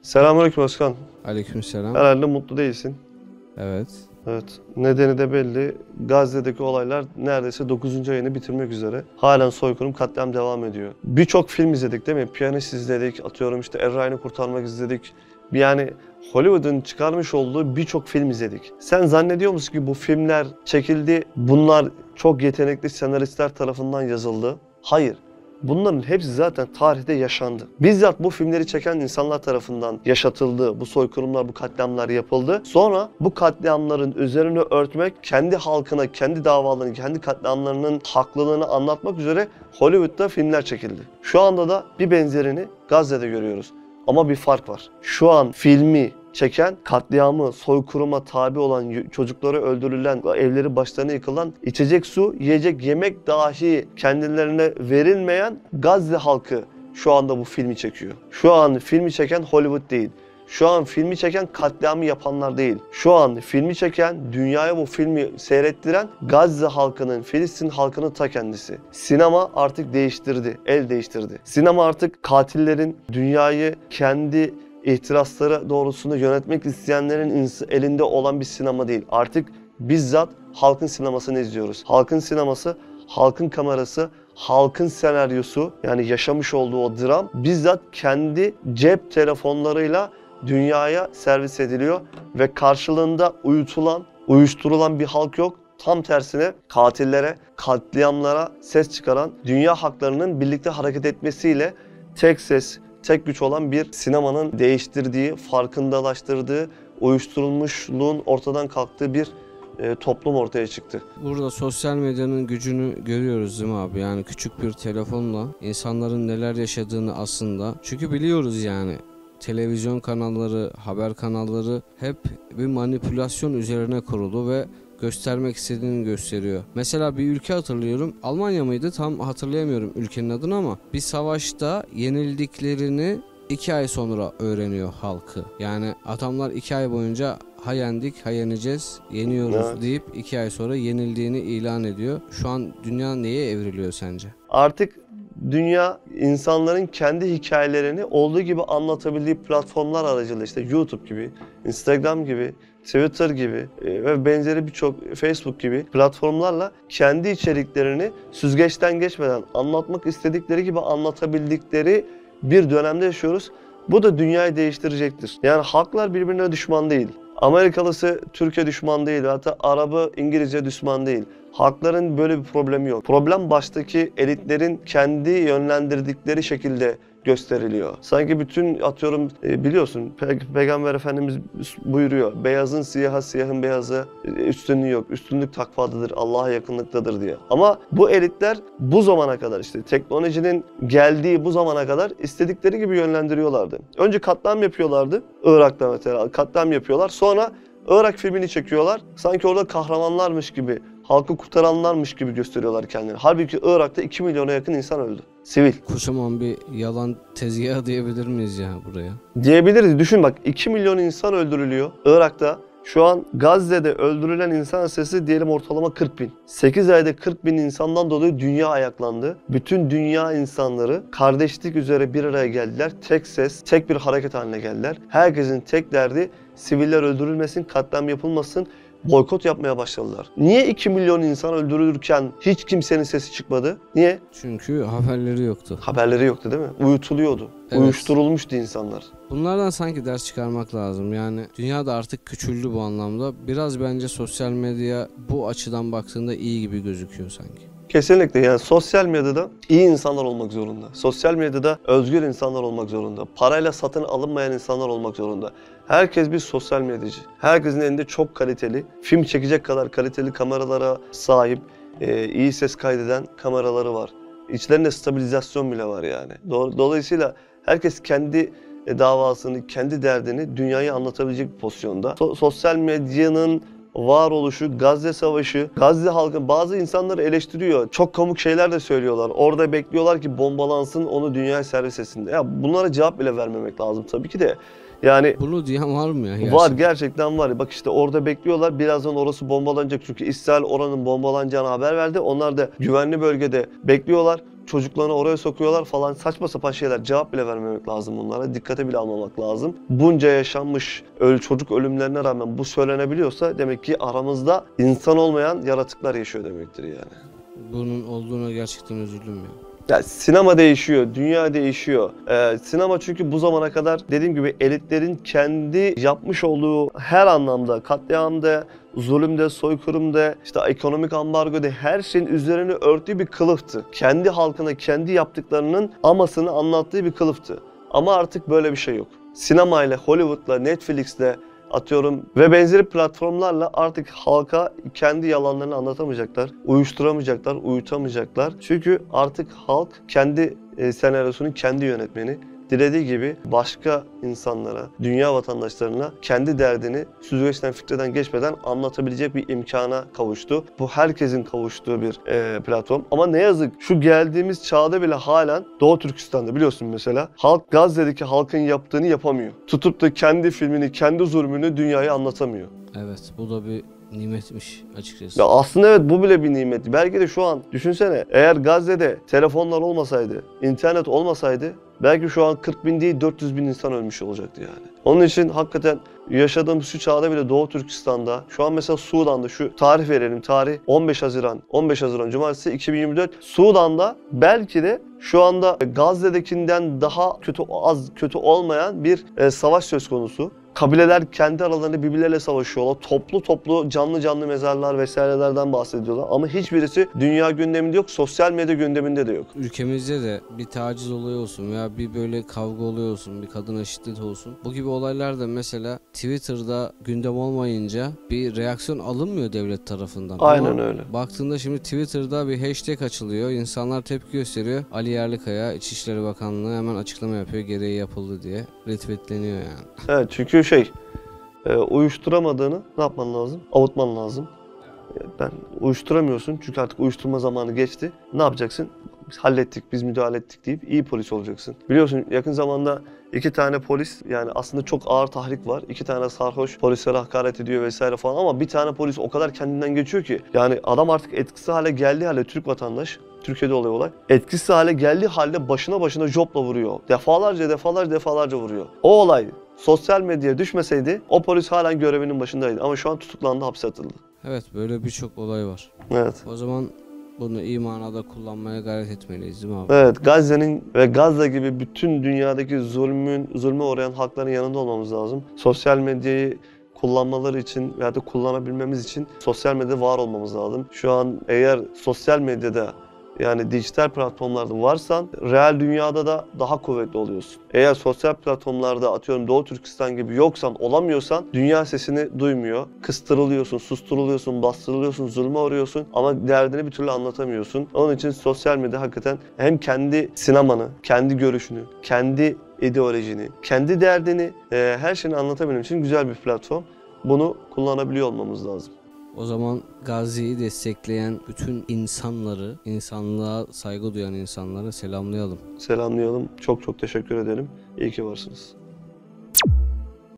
Selamünaleyküm Özkan. Aleykümselam. Herhalde mutlu değilsin. Evet. Evet. Nedeni de belli. Gazze'deki olaylar neredeyse 9. ayını bitirmek üzere. Halen soykırım, katliam devam ediyor. Birçok film izledik değil mi? Piyanist izledik, atıyorum işte Er Ryan'ı kurtarmak izledik. Yani Hollywood'un çıkarmış olduğu birçok film izledik. Sen zannediyor musun ki bu filmler çekildi, bunlar çok yetenekli senaristler tarafından yazıldı? Hayır. Bunların hepsi zaten tarihte yaşandı. Bizzat bu filmleri çeken insanlar tarafından yaşatıldı. Bu soykırımlar, bu katliamlar yapıldı. Sonra bu katliamların üzerine örtmek, kendi halkına, kendi davalarını, kendi katliamlarının haklılığını anlatmak üzere Hollywood'da filmler çekildi. Şu anda da bir benzerini Gazze'de görüyoruz. Ama bir fark var. Şu an filmi çeken, katliamı, soykırıma tabi olan, çocukları öldürülen, evleri başlarına yıkılan, içecek su, yiyecek yemek dahi kendilerine verilmeyen Gazze halkı şu anda bu filmi çekiyor. Şu an filmi çeken Hollywood değil. Şu an filmi çeken katliamı yapanlar değil. Şu an filmi çeken, dünyaya bu filmi seyrettiren Gazze halkının, Filistin halkının ta kendisi. Sinema artık değiştirdi, el değiştirdi. Sinema artık katillerin dünyayı kendi ihtirasları doğrultusunda yönetmek isteyenlerin elinde olan bir sinema değil. Artık bizzat halkın sinemasını izliyoruz. Halkın sineması, halkın kamerası, halkın senaryosu, yani yaşamış olduğu o dram bizzat kendi cep telefonlarıyla dünyaya servis ediliyor ve karşılığında uyuşturulan bir halk yok. Tam tersine katillere, katliamlara ses çıkaran, dünya halklarının birlikte hareket etmesiyle tek ses, tek güç olan bir sinemanın değiştirdiği, farkındalaştırdığı, uyuşturulmuşluğun ortadan kalktığı bir toplum ortaya çıktı. Burada sosyal medyanın gücünü görüyoruz değil mi abi? Yani küçük bir telefonla insanların neler yaşadığını aslında. Çünkü biliyoruz yani. Televizyon kanalları, haber kanalları hep bir manipülasyon üzerine kurulu ve göstermek istediğini gösteriyor. Mesela bir ülke hatırlıyorum. Almanya mıydı? Tam hatırlayamıyorum ülkenin adını ama bir savaşta yenildiklerini 2 ay sonra öğreniyor halkı. Yani adamlar 2 ay boyunca ha yendik, ha yeneceğiz, yeniyoruz Evet. deyip 2 ay sonra yenildiğini ilan ediyor. Şu an dünya neye evriliyor sence? Artık dünya insanların kendi hikayelerini olduğu gibi anlatabildiği platformlar aracılığıyla, işte YouTube gibi, Instagram gibi, Twitter gibi ve benzeri birçok, Facebook gibi platformlarla kendi içeriklerini süzgeçten geçmeden anlatmak istedikleri gibi anlatabildikleri bir dönemde yaşıyoruz. Bu da dünyayı değiştirecektir. Yani halklar birbirine düşman değil. Amerikalısı Türkiye düşman değil. Hatta Arabı İngilizce düşman değil. Halkların böyle bir problemi yok. Problem baştaki elitlerin kendi yönlendirdikleri şekilde gösteriliyor. Sanki bütün, atıyorum biliyorsun Peygamber Efendimiz buyuruyor. Beyazın siyaha, siyahın beyazı üstünlüğü yok. Üstünlük takvadır, Allah'a yakınlıktadır diye. Ama bu elitler bu zamana kadar, işte teknolojinin geldiği bu zamana kadar istedikleri gibi yönlendiriyorlardı. Önce katliam yapıyorlardı. Irak'ta mesela katliam yapıyorlar. Sonra Irak filmini çekiyorlar. Sanki orada kahramanlarmış gibi, halkı kurtaranlarmış gibi gösteriyorlar kendilerini. Halbuki Irak'ta 2 milyona yakın insan öldü. Sivil. Kocaman bir yalan tezgahı diyebilir miyiz ya buraya? Diyebiliriz. Düşün bak, 2 milyon insan öldürülüyor Irak'ta. Şu an Gazze'de öldürülen insan sayısı diyelim ortalama 40 bin. 8 ayda 40 bin insandan dolayı dünya ayaklandı. Bütün dünya insanları kardeşlik üzere bir araya geldiler. Tek ses, tek bir hareket haline geldiler. Herkesin tek derdi siviller öldürülmesin, katliam yapılmasın. Boykot yapmaya başladılar. Niye 2 milyon insan öldürülürken hiç kimsenin sesi çıkmadı? Niye? Çünkü haberleri yoktu. Haberleri yoktu değil mi? Uyutuluyordu. Evet. Uyuşturulmuştu insanlar. Bunlardan sanki ders çıkarmak lazım. Yani dünya da artık küçüldü bu anlamda. Biraz bence sosyal medya bu açıdan baktığında iyi gibi gözüküyor sanki. Kesinlikle, yani sosyal medyada iyi insanlar olmak zorunda. Sosyal medyada özgür insanlar olmak zorunda. Parayla satın alınmayan insanlar olmak zorunda. Herkes bir sosyal medyacı. Herkesin elinde çok kaliteli, film çekecek kadar kaliteli kameralara sahip, iyi ses kaydeden kameraları var. İçlerinde stabilizasyon bile var yani. Dolayısıyla herkes kendi davasını, kendi derdini dünyaya anlatabilecek bir pozisyonda. Sosyal medyanın varoluşu, Gazze Savaşı, Gazze halkı, bazı insanları eleştiriyor. Çok komik şeyler de söylüyorlar. Orada bekliyorlar ki bombalansın, onu dünyaya servis etsin. Ya bunlara cevap bile vermemek lazım tabii ki de. Yani bunu diyen var mı ya? Gerçekten? Var, gerçekten var. Bak işte orada bekliyorlar. Birazdan orası bombalanacak çünkü İsrail oranın bombalanacağını haber verdi. Onlar da güvenli bölgede bekliyorlar. çocuklarını oraya sokuyorlar falan, saçma sapan şeyler. Cevap bile vermemek lazım bunlara. Dikkate bile almamak lazım. Bunca yaşanmış çocuk ölümlerine rağmen bu söylenebiliyorsa demek ki aramızda insan olmayan yaratıklar yaşıyor demektir yani. Bunun olduğuna gerçekten üzüldüm ya. Ya sinema değişiyor, dünya değişiyor. Sinema çünkü bu zamana kadar dediğim gibi elitlerin kendi yapmış olduğu her anlamda, katliamda, zulümde, soykırımda, işte ekonomik ambargoda her şeyin üzerini örttüğü bir kılıftı. Kendi halkına, kendi yaptıklarının amasını anlattığı bir kılıftı. Ama artık böyle bir şey yok. Sinemayla, Hollywood'la, Netflix'le, atıyorum ve benzeri platformlarla artık halka kendi yalanlarını anlatamayacaklar, uyuşturamayacaklar, uyutamayacaklar. Çünkü artık halk kendi senaryosunun kendi yönetmeni. Dilediği gibi başka insanlara, dünya vatandaşlarına kendi derdini süzgeçten, filtreden geçmeden anlatabilecek bir imkana kavuştu. Bu herkesin kavuştuğu bir platform. Ama ne yazık şu geldiğimiz çağda bile halen Doğu Türkistan'da biliyorsun mesela halk Gazze'deki halkın yaptığını yapamıyor. Tutup da kendi filmini, kendi zulmünü dünyaya anlatamıyor. Evet, bu da bir nimetmiş açıkçası. Ya aslında evet, bu bile bir nimet. Belki de şu an düşünsene, eğer Gazze'de telefonlar olmasaydı, internet olmasaydı belki şu an 40 bin değil 400 bin insan ölmüş olacaktı yani. Onun için hakikaten yaşadığımız şu çağda bile Doğu Türkistan'da, şu an mesela Sudan'da, şu tarih verelim, tarih 15 Haziran Cumartesi 2024. Sudan'da belki de şu anda Gazze'dekinden daha az kötü olmayan bir savaş söz konusu. Kabileler kendi aralarında birbirleriyle savaşıyorlar. Toplu canlı mezarlar vesairelerden bahsediyorlar. Ama hiçbirisi dünya gündeminde yok, sosyal medya gündeminde de yok. Ülkemizde de bir taciz olayı olsun veya bir böyle kavga olayı olsun, bir kadına şiddet olsun. Bu gibi olaylar da mesela Twitter'da gündem olmayınca bir reaksiyon alınmıyor devlet tarafından. Aynen Ama öyle. baktığında şimdi Twitter'da bir hashtag açılıyor, insanlar tepki gösteriyor. Ali Yerlikaya İçişleri Bakanlığı hemen açıklama yapıyor, gereği yapıldı diye retweetleniyor yani. Evet, çünkü uyuşturamadığını ne yapman lazım? Avutman lazım. Ben uyuşturamıyorsun çünkü artık uyuşturma zamanı geçti. Ne yapacaksın? Biz hallettik, biz müdahale ettik deyip iyi polis olacaksın. Biliyorsun yakın zamanda 2 tane polis, yani aslında çok ağır tahrik var. 2 tane sarhoş polislere hakaret ediyor vesaire falan ama bir tane polis o kadar kendinden geçiyor ki. Yani adam artık etkisiz hale geldiği halde, Türk vatandaş, Türkiye'de oluyor olay. Etkisiz hale geldiği halde başına jopla vuruyor. Defalarca vuruyor. O olay sosyal medyaya düşmeseydi o polis halen görevinin başındaydı. Ama şu an tutuklandı, hapse atıldı. Evet, böyle birçok olay var. Evet. O zaman bunu iyi manada kullanmaya gayret etmeliyiz değil mi abi? Evet, Gazze'nin ve Gazze gibi bütün dünyadaki zulme uğrayan halkların yanında olmamız lazım. Sosyal medyayı kullanmaları için veya da kullanabilmemiz için sosyal medyada var olmamız lazım. Şu an eğer sosyal medyada, yani dijital platformlarda varsan real dünyada da daha kuvvetli oluyorsun. Eğer sosyal platformlarda atıyorum Doğu Türkistan gibi yoksan, olamıyorsan dünya sesini duymuyor. Kıstırılıyorsun, susturuluyorsun, bastırılıyorsun, zulme uğruyorsun ama derdini bir türlü anlatamıyorsun. Onun için sosyal medya hakikaten hem kendi sinemanı, kendi görüşünü, kendi ideolojini, kendi derdini, her şeyini anlatabilmem için güzel bir platform. Bunu kullanabiliyor olmamız lazım. O zaman Gazi'yi destekleyen bütün insanları, insanlığa saygı duyan insanları selamlayalım. Selamlayalım. Çok teşekkür ederim. İyi ki varsınız.